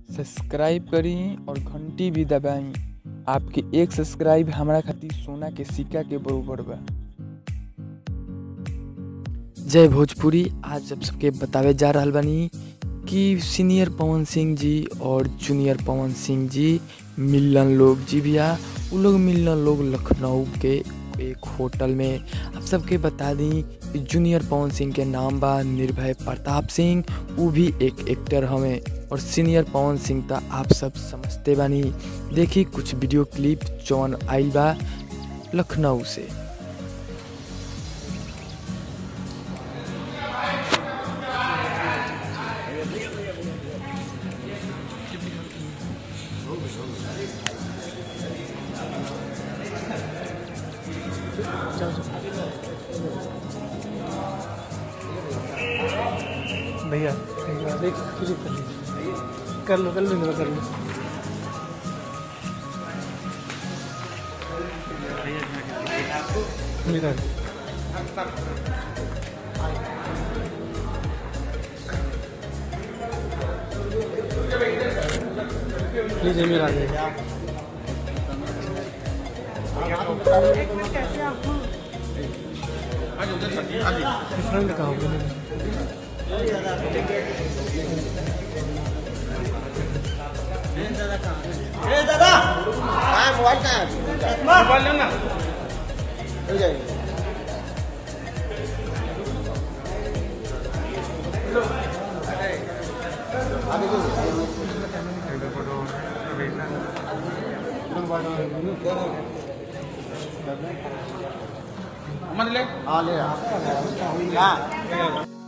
Subscribe करी और घंटी भी दबाई। आपके एक सब्सक्राइब हमारा खातिर सोना के सिक्का के बराबर बा। जय भोजपुरी। आज आप सबके बतावे जा रहल बानी कि सीनियर पवन सिंह जी और जूनियर पवन सिंह जी मिलन लोग जी भैया उ लोग मिलन लोग लखनऊ के एक होटल में। आप सबके बता दी कि जूनियर पवन सिंह के नाम बा निर्भय प्रताप सिंह, वो भी एक एक्टर हमें, और सीनियर पवन सिंह तो आप सब समझते बानी। देखी कुछ वीडियो क्लिप जौन आइल बा लखनऊ से। भैया देख क्लिक कर लो कर लो मेरा लीजिए मेरा फ्रेंड कहाँ दादा मोबाइल कहाँ है? मोबाइल लेना हो जाएगा। ले